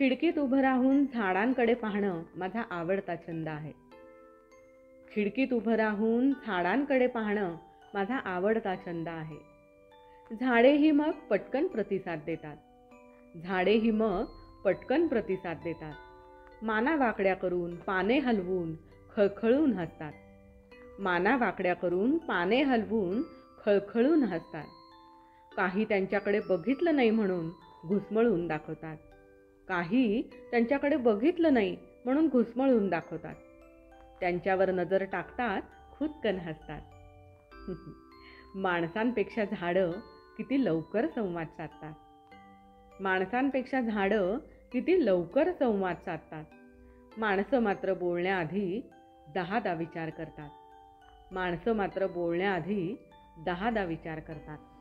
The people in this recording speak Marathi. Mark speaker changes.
Speaker 1: खिडकीत उभं राहून झाडांकडे पाहणं माझा आवडता छंद आहे. खिडकीत उभं राहून झाडांकडे पाहणं माझा आवडता छंद आहे. झाडेही मग पटकन प्रतिसाद देतात. झाडेही मग पटकन प्रतिसाद देतात. माना वाकड्या करून, पाने हलवून, खळखळून हसतात. माना वाकड्या करून, पाने हलवून, खळखळून हसतात. काही त्यांच्याकडे बघितलं नाही म्हणून घुसमळून दाखवतात. काही त्यांच्याकडे बघितलं नाही म्हणून घुसमळून दाखवतात. त्यांच्यावर नजर टाकतात, खुदकन हसतात. माणसांपेक्षा झाडं किती लवकर संवाद साधतात. माणसांपेक्षा झाडं किती लवकर संवाद साधतात. माणसं मात्र बोलण्याआधी 10दा विचार करतात. माणसं मात्र बोलण्याआधी 10दा विचार करतात.